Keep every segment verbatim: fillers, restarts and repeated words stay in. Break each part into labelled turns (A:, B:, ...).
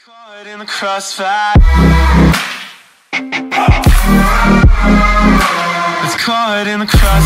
A: Caught in the crossfire. It's caught in the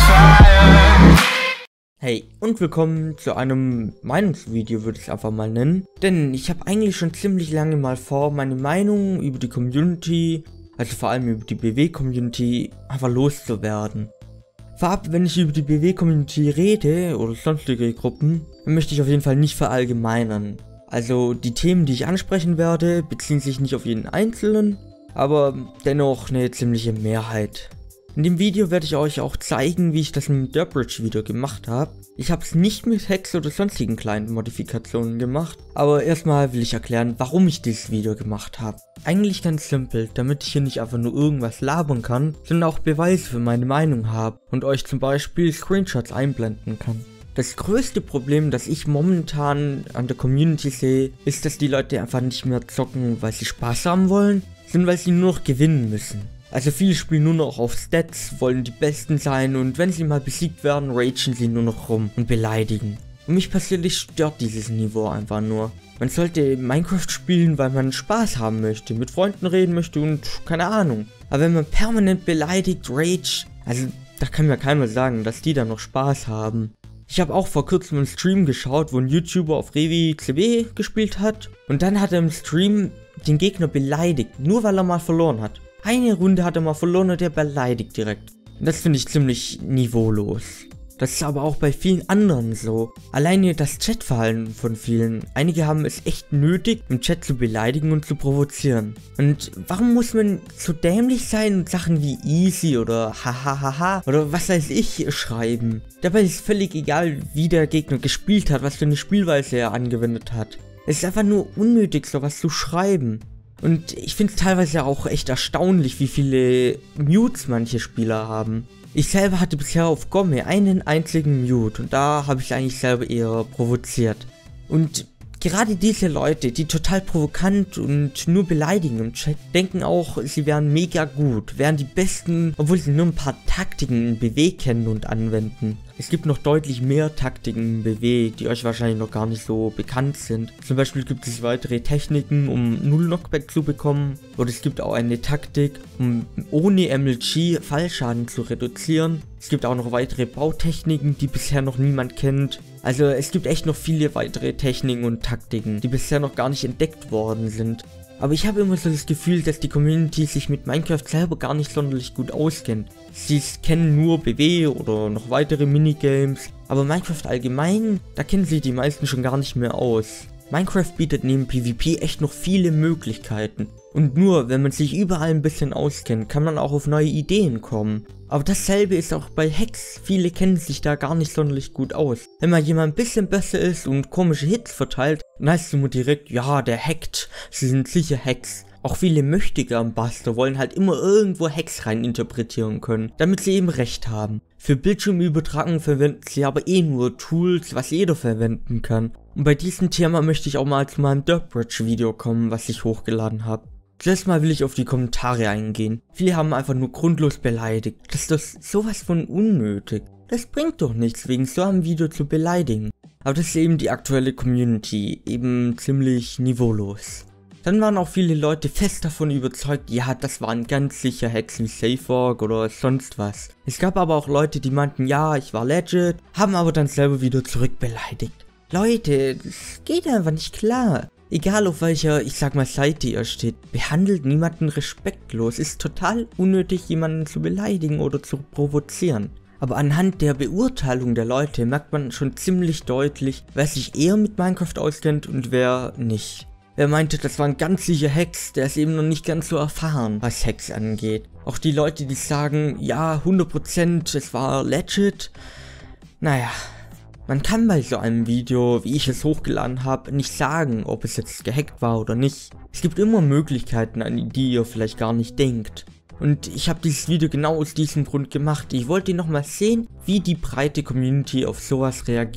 A: crossfire.
B: Hey und willkommen zu einem Meinungsvideo, würde ich es einfach mal nennen. Denn ich habe eigentlich schon ziemlich lange mal vor, meine Meinung über die Community, also vor allem über die B W-Community, einfach loszuwerden. Vorab, wenn ich über die B W-Community rede oder sonstige Gruppen, dann möchte ich auf jeden Fall nicht verallgemeinern. Also die Themen, die ich ansprechen werde, beziehen sich nicht auf jeden Einzelnen, aber dennoch eine ziemliche Mehrheit. In dem Video werde ich euch auch zeigen, wie ich das mit dem Dirtbridge Video gemacht habe. Ich habe es nicht mit Hacks oder sonstigen kleinen Modifikationen gemacht, aber erstmal will ich erklären, warum ich dieses Video gemacht habe. Eigentlich ganz simpel, damit ich hier nicht einfach nur irgendwas labern kann, sondern auch Beweise für meine Meinung habe und euch zum Beispiel Screenshots einblenden kann. Das größte Problem, das ich momentan an der Community sehe, ist, dass die Leute einfach nicht mehr zocken, weil sie Spaß haben wollen, sondern weil sie nur noch gewinnen müssen. Also viele spielen nur noch auf Stats, wollen die Besten sein und wenn sie mal besiegt werden, ragen sie nur noch rum und beleidigen. Und mich persönlich stört dieses Niveau einfach nur. Man sollte Minecraft spielen, weil man Spaß haben möchte, mit Freunden reden möchte und keine Ahnung. Aber wenn man permanent beleidigt, rage, also da kann mir keiner sagen, dass die da noch Spaß haben. Ich habe auch vor kurzem einen Stream geschaut, wo ein YouTuber auf Revi C B gespielt hat. Und dann hat er im Stream den Gegner beleidigt, nur weil er mal verloren hat. Eine Runde hat er mal verloren und er beleidigt direkt. Und das finde ich ziemlich niveaulos. Das ist aber auch bei vielen anderen so. Alleine das Chatverhalten von vielen. Einige haben es echt nötig, im Chat zu beleidigen und zu provozieren. Und warum muss man so dämlich sein und Sachen wie easy oder hahaha oder was weiß ich schreiben? Dabei ist völlig egal, wie der Gegner gespielt hat, was für eine Spielweise er angewendet hat. Es ist einfach nur unnötig, sowas zu schreiben. Und ich finde es teilweise auch echt erstaunlich, wie viele Mutes manche Spieler haben. Ich selber hatte bisher auf Gomme einen einzigen Mute und da habe ich eigentlich selber eher provoziert. Und gerade diese Leute, die total provokant und nur beleidigen im Chat, denken auch, sie wären mega gut, wären die Besten, obwohl sie nur ein paar Taktiken in B W kennen und anwenden. Es gibt noch deutlich mehr Taktiken in B W, die euch wahrscheinlich noch gar nicht so bekannt sind. Zum Beispiel gibt es weitere Techniken, um null Knockback zu bekommen. Oder es gibt auch eine Taktik, um ohne M L G Fallschaden zu reduzieren. Es gibt auch noch weitere Bautechniken, die bisher noch niemand kennt. Also es gibt echt noch viele weitere Techniken und Taktiken, die bisher noch gar nicht entdeckt worden sind. Aber ich habe immer so das Gefühl, dass die Community sich mit Minecraft selber gar nicht sonderlich gut auskennt. Sie kennen nur B W oder noch weitere Minigames, aber Minecraft allgemein, da kennen sie die meisten schon gar nicht mehr aus. Minecraft bietet neben PvP echt noch viele Möglichkeiten. Und nur, wenn man sich überall ein bisschen auskennt, kann man auch auf neue Ideen kommen. Aber dasselbe ist auch bei Hacks. Viele kennen sich da gar nicht sonderlich gut aus. Wenn mal jemand ein bisschen besser ist und komische Hits verteilt, dann heißt es immer direkt, ja, der hackt. Sie sind sicher Hacks. Auch viele Möchtegern-Buster wollen halt immer irgendwo Hacks rein interpretieren können, damit sie eben recht haben. Für Bildschirmübertragung verwenden sie aber eh nur Tools, was jeder verwenden kann. Und bei diesem Thema möchte ich auch mal zu meinem Dirtbridge Video kommen, was ich hochgeladen habe. Zuerst mal will ich auf die Kommentare eingehen. Viele haben einfach nur grundlos beleidigt. Das ist doch sowas von unnötig. Das bringt doch nichts, wegen so einem Video zu beleidigen. Aber das ist eben die aktuelle Community, eben ziemlich niveaulos. Dann waren auch viele Leute fest davon überzeugt, ja, das waren ganz sicher Hacks wie SafeWalk oder sonst was. Es gab aber auch Leute, die meinten, ja, ich war legit, haben aber dann selber wieder zurückbeleidigt. Leute, das geht einfach nicht klar. Egal auf welcher, ich sag mal, Seite ihr steht, behandelt niemanden respektlos. Ist total unnötig, jemanden zu beleidigen oder zu provozieren. Aber anhand der Beurteilung der Leute merkt man schon ziemlich deutlich, wer sich eher mit Minecraft auskennt und wer nicht. Wer meinte, das waren ganz sicher Hacks, der ist eben noch nicht ganz so erfahren, was Hacks angeht. Auch die Leute, die sagen, ja, hundert Prozent, es war legit. Naja. Man kann bei so einem Video, wie ich es hochgeladen habe, nicht sagen, ob es jetzt gehackt war oder nicht. Es gibt immer Möglichkeiten, an die ihr vielleicht gar nicht denkt. Und ich habe dieses Video genau aus diesem Grund gemacht. Ich wollte nochmal sehen, wie die breite Community auf sowas reagiert.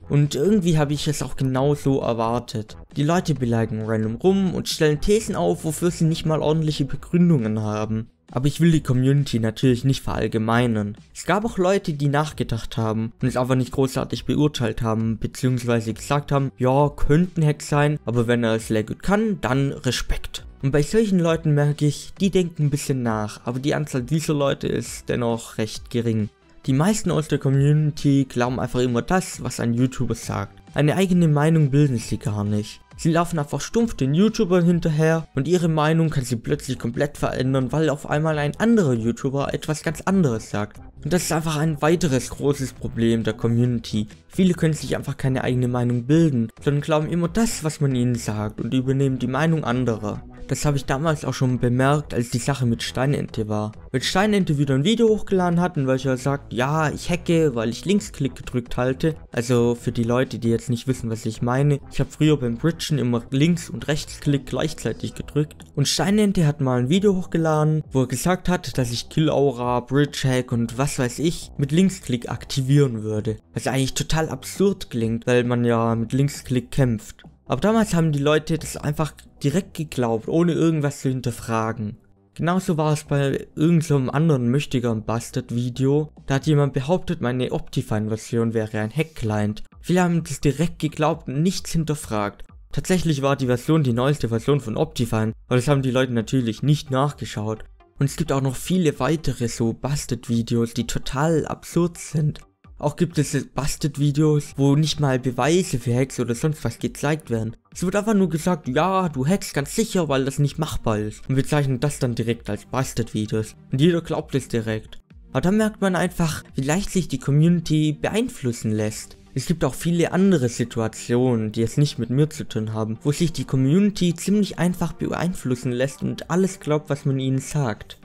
B: Und irgendwie habe ich es auch genauso erwartet. Die Leute beleidigen random rum und stellen Thesen auf, wofür sie nicht mal ordentliche Begründungen haben. Aber ich will die Community natürlich nicht verallgemeinern. Es gab auch Leute, die nachgedacht haben und es einfach nicht großartig beurteilt haben, beziehungsweise gesagt haben, ja, könnten Hacks sein, aber wenn er es sehr gut kann, dann Respekt. Und bei solchen Leuten merke ich, die denken ein bisschen nach, aber die Anzahl dieser Leute ist dennoch recht gering. Die meisten aus der Community glauben einfach immer das, was ein YouTuber sagt. Eine eigene Meinung bilden sie gar nicht. Sie laufen einfach stumpf den YouTubern hinterher und ihre Meinung kann sie plötzlich komplett verändern, weil auf einmal ein anderer YouTuber etwas ganz anderes sagt. Und das ist einfach ein weiteres großes Problem der Community. Viele können sich einfach keine eigene Meinung bilden, sondern glauben immer das, was man ihnen sagt und übernehmen die Meinung anderer. Das habe ich damals auch schon bemerkt, als die Sache mit Steinente war. Wenn Steinente wieder ein Video hochgeladen hat, in welcher er sagt, ja, ich hacke, weil ich Linksklick gedrückt halte. Also für die Leute, die jetzt nicht wissen, was ich meine. Ich habe früher beim Bridgen immer Links- und Rechtsklick gleichzeitig gedrückt. Und Steinente hat mal ein Video hochgeladen, wo er gesagt hat, dass ich Kill-Aura, Bridge-Hack und was weiß ich mit Linksklick aktivieren würde. Was eigentlich total absurd klingt, weil man ja mit Linksklick kämpft. Aber damals haben die Leute das einfach direkt geglaubt, ohne irgendwas zu hinterfragen. Genauso war es bei irgendeinem anderen mächtigeren Bastard-Video. Da hat jemand behauptet, meine Optifine-Version wäre ein Hack-Client. Viele haben das direkt geglaubt und nichts hinterfragt. Tatsächlich war die Version die neueste Version von Optifine, aber das haben die Leute natürlich nicht nachgeschaut. Und es gibt auch noch viele weitere so Bastard-Videos, die total absurd sind. Auch gibt es Busted-Videos, wo nicht mal Beweise für Hacks oder sonst was gezeigt werden. Es wird einfach nur gesagt, ja, du hackst ganz sicher, weil das nicht machbar ist. Und wir zeichnen das dann direkt als Busted-Videos. Und jeder glaubt es direkt. Aber da merkt man einfach, wie leicht sich die Community beeinflussen lässt. Es gibt auch viele andere Situationen, die es nicht mit mir zu tun haben, wo sich die Community ziemlich einfach beeinflussen lässt und alles glaubt, was man ihnen sagt.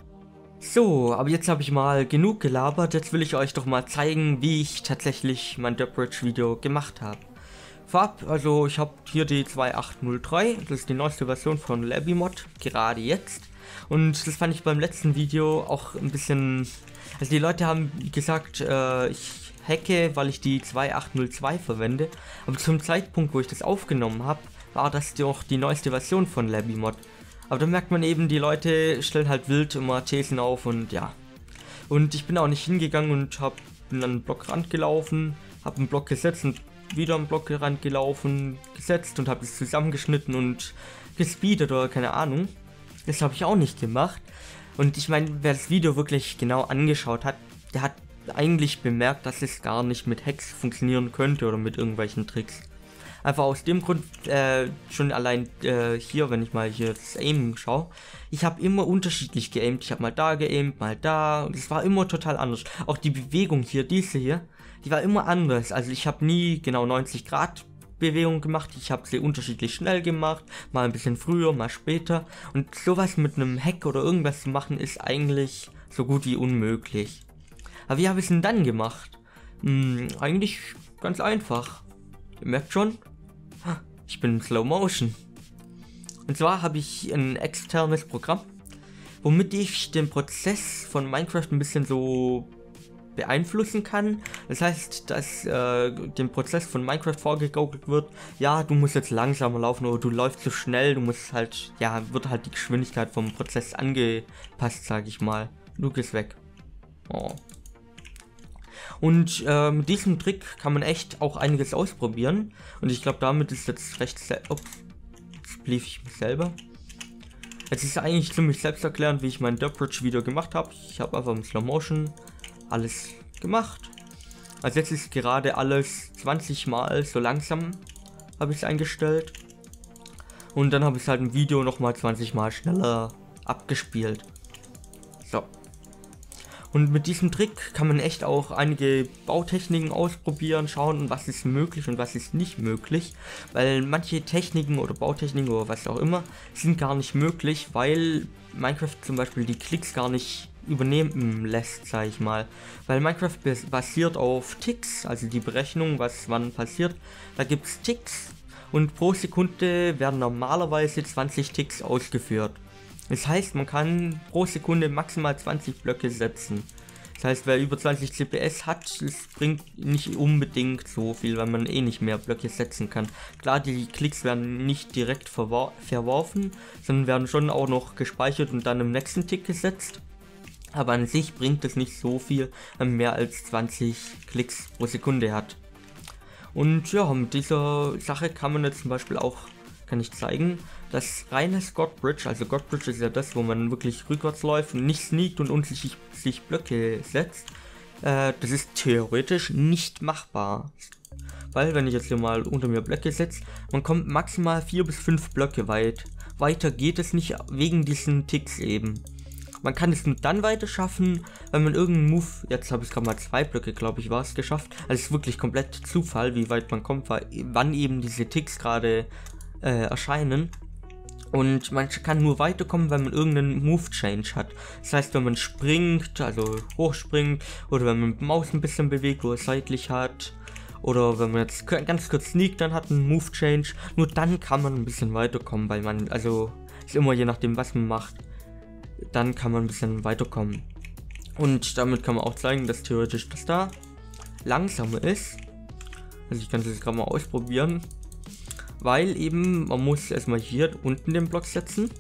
B: So, aber jetzt habe ich mal genug gelabert, jetzt will ich euch doch mal zeigen, wie ich tatsächlich mein Dubridge Video gemacht habe. Vorab, also ich habe hier die zwei acht null drei, das ist die neueste Version von LabbyMod, gerade jetzt. Und das fand ich beim letzten Video auch ein bisschen, also die Leute haben gesagt, äh, ich hacke, weil ich die zwei acht null zwei verwende. Aber zum Zeitpunkt, wo ich das aufgenommen habe, war das doch die neueste Version von LabbyMod. Aber da merkt man eben, die Leute stellen halt wild immer Thesen auf und ja. Und ich bin auch nicht hingegangen und hab, bin an den Blockrand gelaufen, hab einen Block gesetzt und wieder am Blockrand gelaufen, gesetzt und hab es zusammengeschnitten und gespeedet oder keine Ahnung. Das habe ich auch nicht gemacht. Und ich meine, wer das Video wirklich genau angeschaut hat, der hat eigentlich bemerkt, dass es gar nicht mit Hacks funktionieren könnte oder mit irgendwelchen Tricks. Einfach aus dem Grund, äh, schon allein äh, hier, wenn ich mal hier das Aimen schaue, ich habe immer unterschiedlich geaimt. Ich habe mal da geaimt, mal da und es war immer total anders. Auch die Bewegung hier, diese hier, die war immer anders. Also ich habe nie genau neunzig Grad Bewegung gemacht, ich habe sie unterschiedlich schnell gemacht, mal ein bisschen früher, mal später. Und sowas mit einem Hack oder irgendwas zu machen, ist eigentlich so gut wie unmöglich. Aber wie habe ich es denn dann gemacht? Hm, eigentlich ganz einfach. Ihr merkt schon, ich bin in Slow Motion. Und zwar habe ich ein externes Programm, womit ich den Prozess von Minecraft ein bisschen so beeinflussen kann. Das heißt, dass äh, dem Prozess von Minecraft vorgegaukelt wird, ja, du musst jetzt langsamer laufen oder du läufst zu schnell, du musst halt, ja, wird halt die Geschwindigkeit vom Prozess angepasst, sage ich mal. Luke ist weg. Oh. Und äh, mit diesem Trick kann man echt auch einiges ausprobieren. Und ich glaube, damit ist jetzt recht... Ups, jetzt blieb ich mich selber. Es ist eigentlich ziemlich selbsterklärend, wie ich mein Dubridge Video gemacht habe. Ich habe einfach im Slow Motion alles gemacht. Also jetzt ist gerade alles zwanzig Mal so langsam, habe ich es eingestellt. Und dann habe ich es halt im Video nochmal zwanzig Mal schneller abgespielt. So. Und mit diesem Trick kann man echt auch einige Bautechniken ausprobieren, schauen, was ist möglich und was ist nicht möglich. Weil manche Techniken oder Bautechniken oder was auch immer sind gar nicht möglich, weil Minecraft zum Beispiel die Klicks gar nicht übernehmen lässt, sage ich mal. Weil Minecraft basiert auf Ticks, also die Berechnung, was wann passiert. Da gibt es Ticks und pro Sekunde werden normalerweise zwanzig Ticks ausgeführt. Das heißt, man kann pro Sekunde maximal zwanzig Blöcke setzen. Das heißt, wer über zwanzig C P S hat, es bringt nicht unbedingt so viel, weil man eh nicht mehr Blöcke setzen kann. Klar, die Klicks werden nicht direkt verwor verworfen, sondern werden schon auch noch gespeichert und dann im nächsten Tick gesetzt. Aber an sich bringt es nicht so viel, wenn man mehr als zwanzig Klicks pro Sekunde hat. Und ja, mit dieser Sache kann man jetzt zum Beispiel auch, kann ich zeigen, das reine Scott Bridge, also God Bridge ist ja das, wo man wirklich rückwärts läuft und nicht sneakt und unten sich, sich Blöcke setzt. Äh, das ist theoretisch nicht machbar. Weil, wenn ich jetzt hier mal unter mir Blöcke setze, man kommt maximal vier bis fünf Blöcke weit. Weiter geht es nicht wegen diesen Ticks eben. Man kann es nur dann weiter schaffen, wenn man irgendeinen Move, jetzt habe ich gerade mal zwei Blöcke, glaube ich, war es geschafft. Also es ist wirklich komplett Zufall, wie weit man kommt, weil, wann eben diese Ticks gerade äh, erscheinen. Und man kann nur weiterkommen, wenn man irgendeinen Move-Change hat. Das heißt, wenn man springt, also hochspringt, oder wenn man die Maus ein bisschen bewegt, wo es seitlich hat, oder wenn man jetzt ganz kurz sneakt, dann hat einen Move-Change. Nur dann kann man ein bisschen weiterkommen, weil man, also ist immer je nachdem, was man macht, dann kann man ein bisschen weiterkommen. Und damit kann man auch zeigen, dass theoretisch das da langsamer ist. Also ich kann das jetzt gerade mal ausprobieren. Weil eben, man muss erstmal hier unten den Block setzen.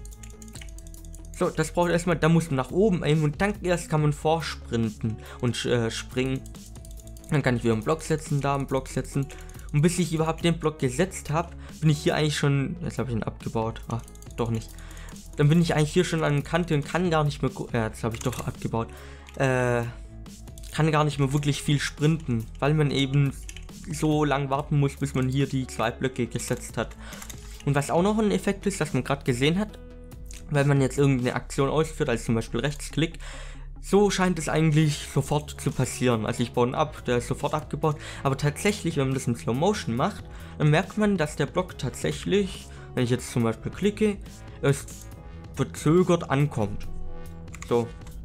B: So, das braucht erstmal, da muss man nach oben aimen und dann erst kann man vorsprinten und äh, springen. Dann kann ich wieder einen Block setzen, da einen Block setzen. Und bis ich überhaupt den Block gesetzt habe, bin ich hier eigentlich schon, jetzt habe ich ihn abgebaut, ah, doch nicht. Dann bin ich eigentlich hier schon an der Kante und kann gar nicht mehr, ja, jetzt habe ich doch abgebaut, äh, kann gar nicht mehr wirklich viel sprinten, weil man eben so lang warten muss, bis man hier die zwei Blöcke gesetzt hat. Und was auch noch ein Effekt ist, das man gerade gesehen hat, wenn man jetzt irgendeine Aktion ausführt, als zum Beispiel Rechtsklick, so scheint es eigentlich sofort zu passieren. Also ich baue ihn ab, der ist sofort abgebaut, aber tatsächlich, wenn man das in Slow Motion macht, dann merkt man, dass der Block tatsächlich, wenn ich jetzt zum Beispiel klicke, es verzögert ankommt. So.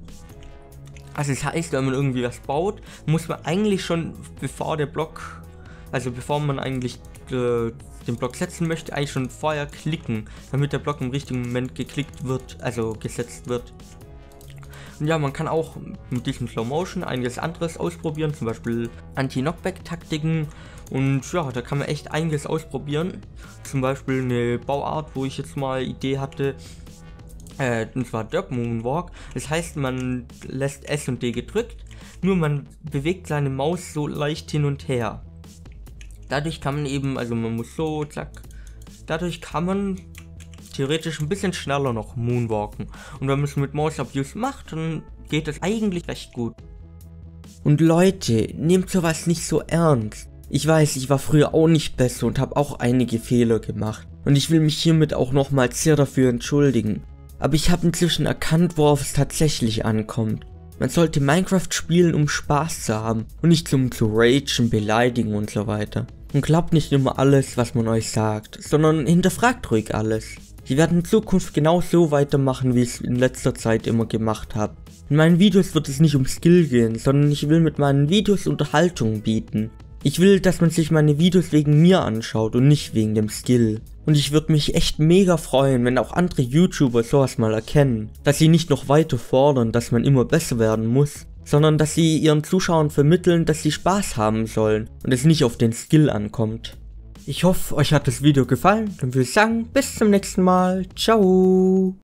B: Also das heißt, wenn man irgendwie was baut, muss man eigentlich schon, bevor der Block, also bevor man eigentlich äh, den Block setzen möchte, eigentlich schon vorher klicken, damit der Block im richtigen Moment geklickt wird, also gesetzt wird. Und ja, man kann auch mit diesem Slow Motion einiges anderes ausprobieren, zum Beispiel Anti-Knockback-Taktiken. Und ja, da kann man echt einiges ausprobieren. Zum Beispiel eine Bauart, wo ich jetzt mal Idee hatte, Äh, und zwar Derp Moonwalk. Das heißt, man lässt S und D gedrückt, nur man bewegt seine Maus so leicht hin und her. Dadurch kann man eben, also man muss so, zack, dadurch kann man theoretisch ein bisschen schneller noch Moonwalken. Und wenn man es mit Mouse Abuse macht, dann geht es eigentlich recht gut. Und Leute, nehmt sowas nicht so ernst. Ich weiß, ich war früher auch nicht besser und habe auch einige Fehler gemacht. Und ich will mich hiermit auch nochmals sehr dafür entschuldigen. Aber ich habe inzwischen erkannt, worauf es tatsächlich ankommt. Man sollte Minecraft spielen, um Spaß zu haben und nicht zum zu ragen, beleidigen und so weiter. Und glaubt nicht immer alles, was man euch sagt, sondern hinterfragt ruhig alles. Ich werde in Zukunft genau so weitermachen, wie ich es in letzter Zeit immer gemacht habe. In meinen Videos wird es nicht um Skill gehen, sondern ich will mit meinen Videos Unterhaltung bieten. Ich will, dass man sich meine Videos wegen mir anschaut und nicht wegen dem Skill. Und ich würde mich echt mega freuen, wenn auch andere YouTuber sowas mal erkennen. Dass sie nicht noch weiter fordern, dass man immer besser werden muss, sondern dass sie ihren Zuschauern vermitteln, dass sie Spaß haben sollen und es nicht auf den Skill ankommt. Ich hoffe, euch hat das Video gefallen und würde sagen, bis zum nächsten Mal. Ciao!